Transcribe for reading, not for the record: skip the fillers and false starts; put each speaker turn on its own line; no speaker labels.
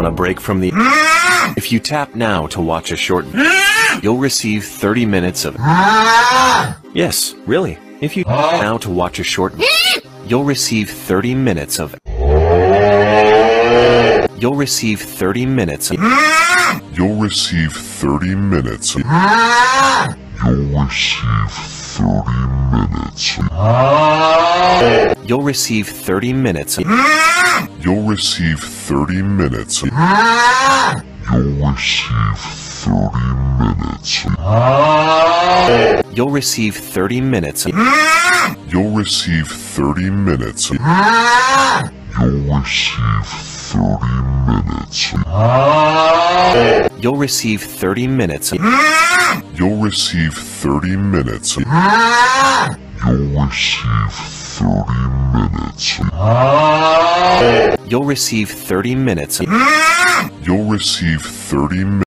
want a break from the... If you tap now to watch a short... You'll receive 30 minutes of... Yes, really. If you tap now to watch a short... You'll receive 30 minutes of... You'll receive 30 minutes of...
You'll receive 30 minutes. You'll receive 30 minutes.
You'll receive 30 minutes.
You'll receive 30 minutes.
You'll receive 30 minutes.
You'll receive 30 minutes.
You'll receive 30 minutes.
You'll receive 30 minutes.
You'll receive 30 minutes. You'll receive 30 minutes.